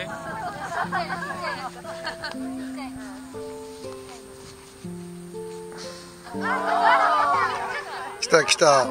ね。 来た来た。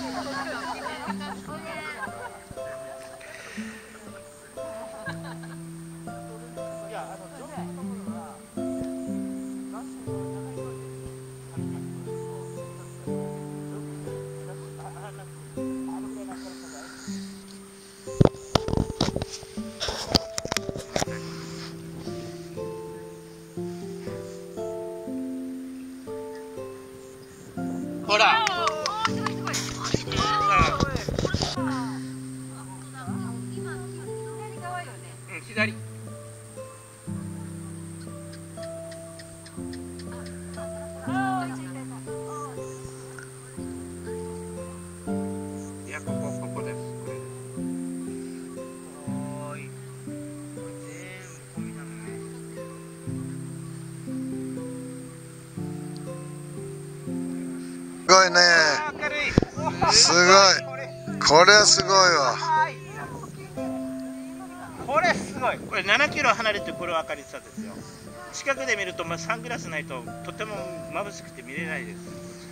ほら。左。いや、ここです。これです。おーい。全部込みなのね。 すごいね。すごい。これすごいわ。 これすごい。これ7キロ離れてこれ分かりさですよ。近くで見るとサングラスないととても眩しくて見れないです。